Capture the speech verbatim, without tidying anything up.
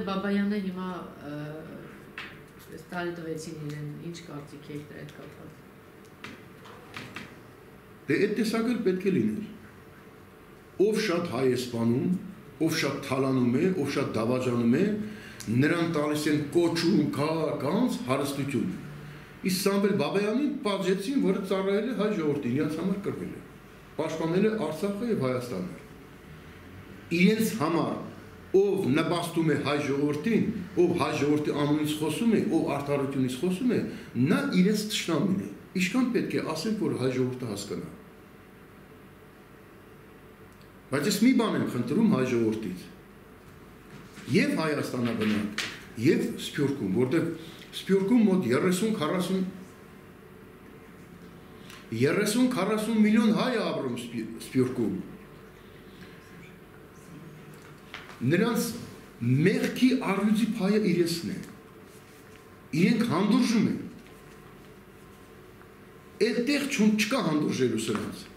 Բաբայանը հիմա տարի տվեցին իրեն, ինչ կարծիք եք դրա հետ կապված։ Դե այդ տեսակը պետք է լիներ։ Ով շատ հայ է սպանում, ով շատ թալանում է, ով շատ դավաճանում է, նրան տալիս են կոչում քաղաքանց հարստություն։ Իսկ Սամվել Բաբայանին պատժեցին, որը ծառայել է հայ ժողովրդին, իրենց համար կռվել է, պաշտպանել է Արցախը եւ Հայաստանը։ Իրենց համար ով նպաստում է հայ ժողովրդին, ով հայ ժողովրդի անունից խոսում է, ով արդարությունից խոսում է, նա իրենց թշնամին է։ Ինչքան պետք է ասենք, որ հայ ժողովուրդը հասկանա։ Բայց ես մի բան եմ խնդրում հայ ժողովրդից։ Եվ Հայաստանաբնակ, եւ Սփյուռքում, որտեղ Սփյուռքում մոտ երեսուն քառասուն միլիոն հայ է ապրում Սփյուռքում։ Նրանց մեղքի առյուծի փայը իրենցն է։ Իրենք հանդուրժում են։ Այդտեղ չկա հանդուրժելու սրանց։